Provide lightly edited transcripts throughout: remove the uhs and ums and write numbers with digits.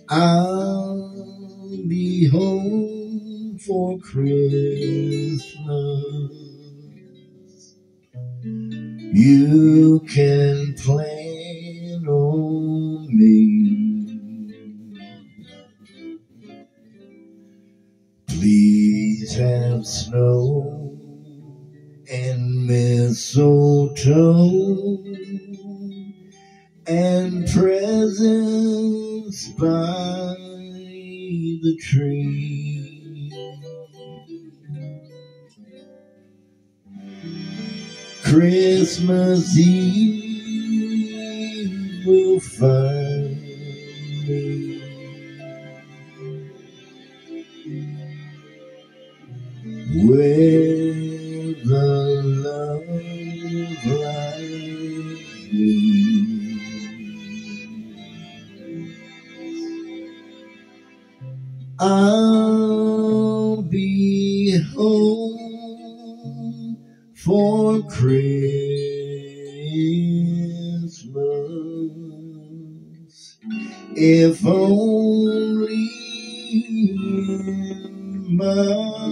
I'll be home for Christmas. You can plan on me. Please have snow and mistletoe and presents by the tree. Christmas Eve will find me with the love like me. I'll be home for Christmas, if only in my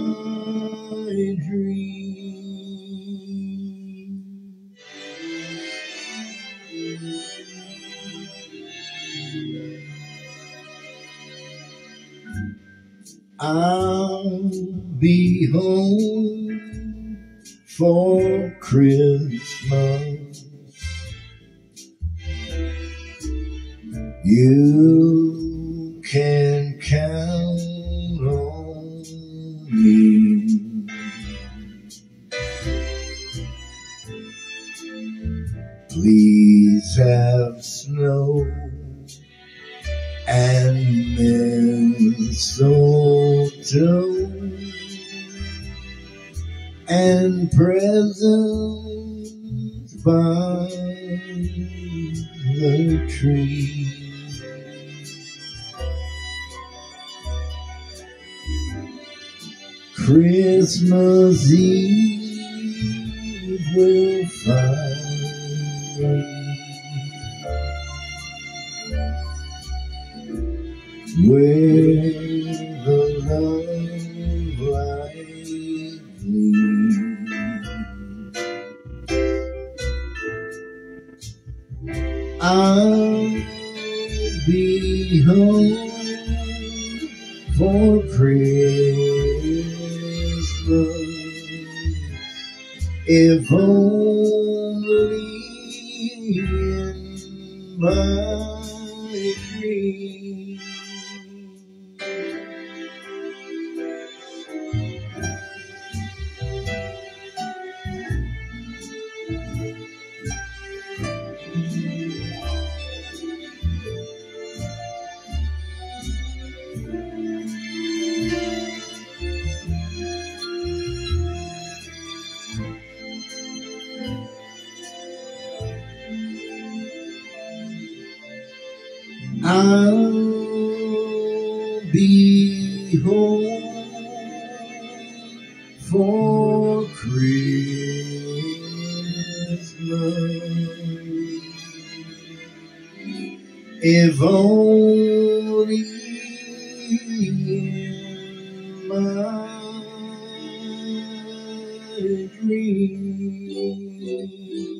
dream. I'll be home for Christmas. You can count on me. Please have snow and mistletoe and presents by the tree. Christmas Eve will find me with the love like me. I'll be home for Christmas, if only in my dream. I'll be home for Christmas, if only in my dream.